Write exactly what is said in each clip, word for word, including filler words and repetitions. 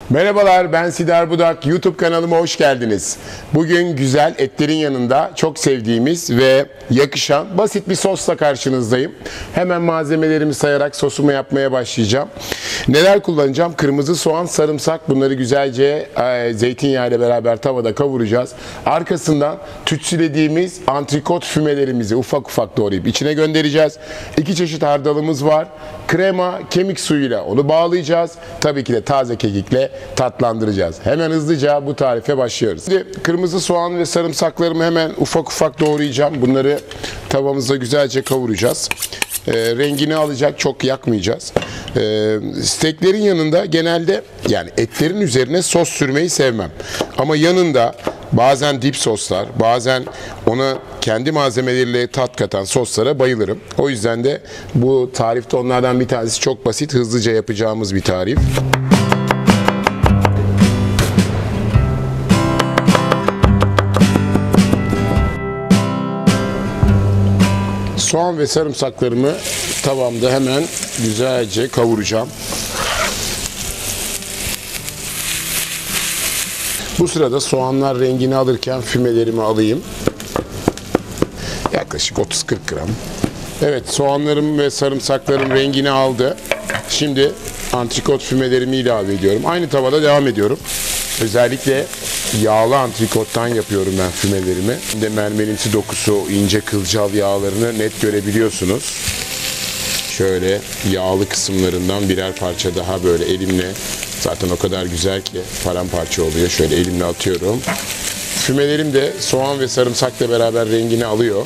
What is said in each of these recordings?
Merhabalar, ben Sidar Budak. YouTube kanalıma hoş geldiniz. Bugün güzel etlerin yanında çok sevdiğimiz ve yakışan basit bir sosla karşınızdayım. Hemen malzemelerimi sayarak sosumu yapmaya başlayacağım. Neler kullanacağım? Kırmızı soğan, sarımsak. Bunları güzelce e, zeytinyağı ile beraber tavada kavuracağız. Arkasından tütsülediğimiz antrikot fümelerimizi ufak ufak doğrayıp içine göndereceğiz. İki çeşit hardalımız var. Krema, kemik suyuyla onu bağlayacağız. Tabii ki de taze kekikle tatlandıracağız. Hemen hızlıca bu tarife başlıyoruz. Şimdi kırmızı soğan ve sarımsaklarımı hemen ufak ufak doğrayacağım. Bunları tavamızda güzelce kavuracağız. E, rengini alacak, çok yakmayacağız. E, steaklerin yanında genelde, yani etlerin üzerine sos sürmeyi sevmem. Ama yanında bazen dip soslar, bazen ona kendi malzemeleriyle tat katan soslara bayılırım. O yüzden de bu tarifte onlardan bir tanesi, çok basit, hızlıca yapacağımız bir tarif. Soğan ve sarımsaklarımı tavamda hemen güzelce kavuracağım. Bu sırada soğanlar rengini alırken fümelerimi alayım. Yaklaşık otuz kırk gram. Evet, soğanlarım ve sarımsaklarım rengini aldı. Şimdi antrikot fümelerimi ilave ediyorum. Aynı tavada devam ediyorum. Özellikle yağlı antrikottan yapıyorum ben fümelerimi. Şimdi mermerimsi dokusu, ince kılcal yağlarını net görebiliyorsunuz. Şöyle yağlı kısımlarından birer parça daha böyle elimle, zaten o kadar güzel ki paramparça oluyor. Şöyle elimle atıyorum. Fümelerim de soğan ve sarımsakla beraber rengini alıyor.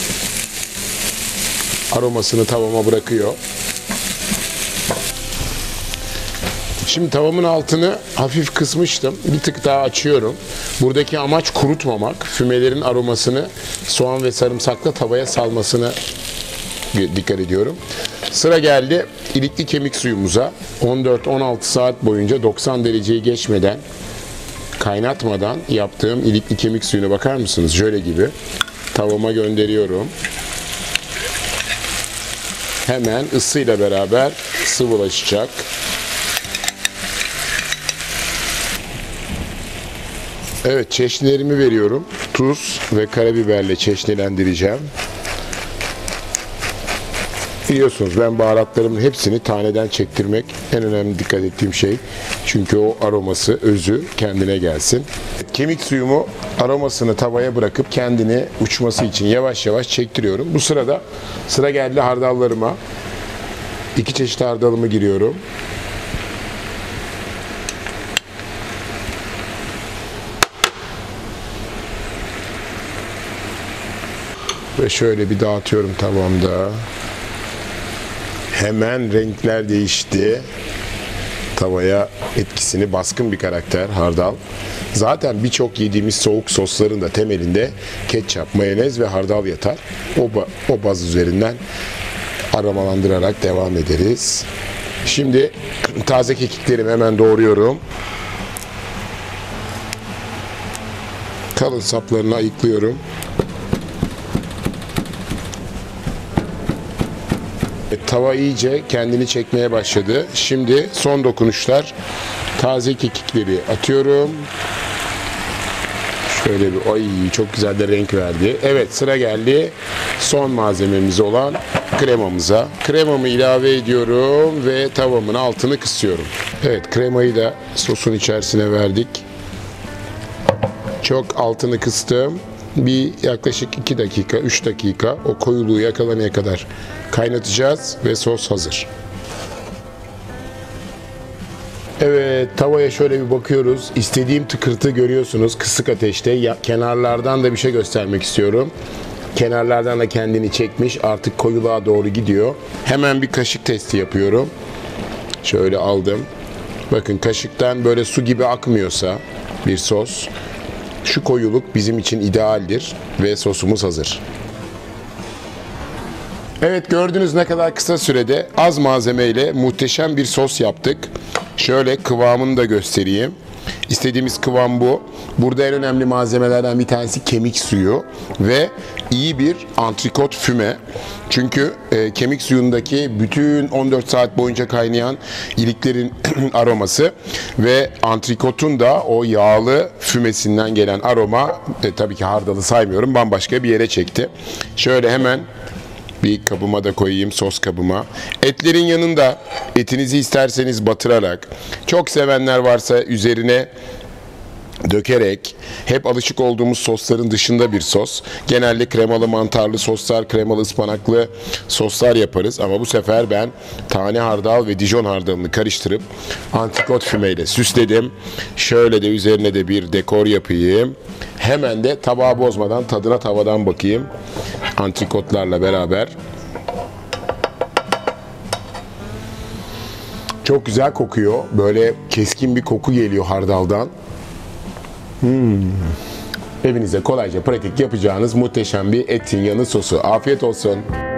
Aromasını tavama bırakıyor. Şimdi tavamın altını hafif kısmıştım. Bir tık daha açıyorum. Buradaki amaç kurutmamak. Fümelerin aromasını soğan ve sarımsakla tavaya salmasına dikkat ediyorum. Sıra geldi ilikli kemik suyumuza. on dört on altı saat boyunca doksan dereceyi geçmeden, kaynatmadan yaptığım ilikli kemik suyuna bakar mısınız? Şöyle gibi. Tavama gönderiyorum. Hemen ısıyla beraber sıvılaşacak. Evet, çeşnilerimi veriyorum. Tuz ve karabiberle çeşnilendireceğim. Biliyorsunuz ben baharatlarımın hepsini taneden çektirmek en önemli dikkat ettiğim şey. Çünkü o aroması, özü kendine gelsin. Kemik suyumu aromasını tavaya bırakıp kendini uçması için yavaş yavaş çektiriyorum. Bu sırada sıra geldi hardallarıma. İki çeşit hardalımı giriyorum. Ve şöyle bir dağıtıyorum tavamda. Hemen renkler değişti. Tavaya etkisini baskın bir karakter hardal. Zaten birçok yediğimiz soğuk sosların da temelinde ketçap, mayonez ve hardal yatar. O, o baz üzerinden aromalandırarak devam ederiz. Şimdi taze kekiklerimi hemen doğruyorum. Kalın saplarını ayıklıyorum. Tava iyice kendini çekmeye başladı. Şimdi son dokunuşlar. Taze kekikleri atıyorum. Şöyle bir, ay çok güzel de renk verdi. Evet, sıra geldi son malzememiz olan kremamıza. Kremamı ilave ediyorum ve tavamın altını kısıyorum. Evet, kremayı da sosun içerisine verdik. Çok altını kıstım. Bir yaklaşık iki dakika, üç dakika o koyuluğu yakalanana kadar kaynatacağız ve sos hazır. Evet, tavaya şöyle bir bakıyoruz. İstediğim tıkırtı görüyorsunuz kısık ateşte. Ya, kenarlardan da bir şey göstermek istiyorum. Kenarlardan da kendini çekmiş. Artık koyuluğa doğru gidiyor. Hemen bir kaşık testi yapıyorum. Şöyle aldım. Bakın, kaşıktan böyle su gibi akmıyorsa bir sos, şu koyuluk bizim için idealdir ve sosumuz hazır. Evet, gördünüz ne kadar kısa sürede az malzemeyle muhteşem bir sos yaptık. Şöyle kıvamını da göstereyim. İstediğimiz kıvam bu. Burada en önemli malzemelerden bir tanesi kemik suyu ve iyi bir antrikot füme. Çünkü e, kemik suyundaki bütün on dört saat boyunca kaynayan iliklerin aroması ve antrikotun da o yağlı fümesinden gelen aroma, e, tabii ki hardalı saymıyorum, bambaşka bir yere çekti. Şöyle hemen bir kabıma da koyayım, sos kabıma. Etlerin yanında etinizi isterseniz batırarak, çok sevenler varsa üzerine dökerek, hep alışık olduğumuz sosların dışında bir sos. Genelde kremalı mantarlı soslar, kremalı ıspanaklı soslar yaparız. Ama bu sefer ben tane hardal ve Dijon hardalını karıştırıp antrikot fümeyle süsledim. Şöyle de üzerine de bir dekor yapayım. Hemen de tabağı bozmadan tadına tavadan bakayım. Antrikotlarla beraber. Çok güzel kokuyor. Böyle keskin bir koku geliyor hardaldan. Hmm. Evinize kolayca pratik yapacağınız muhteşem bir etin yanı sosu. Afiyet olsun.